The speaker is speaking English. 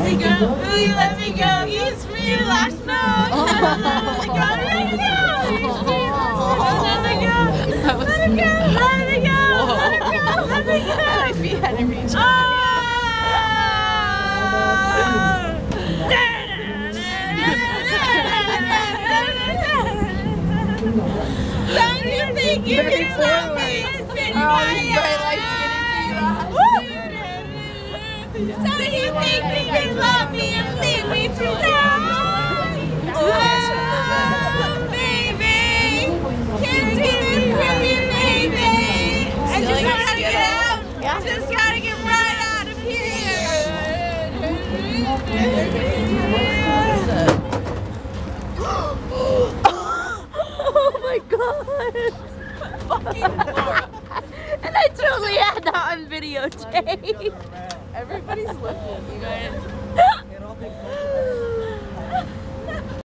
me go? Will you let me go? It's for you last night. Let me go. Let me go. Let me go. Let me go. Let me go. Let me go. My feet had to reach. Don't you think you can love me and spin my So you think you can love me and leave me to die? Oh, baby, can't do this for you, baby. I just gotta get out. I just gotta get right out of here. Oh my God! Fucking Laura. And I totally had that on videotape. Everybody's looking, you guys.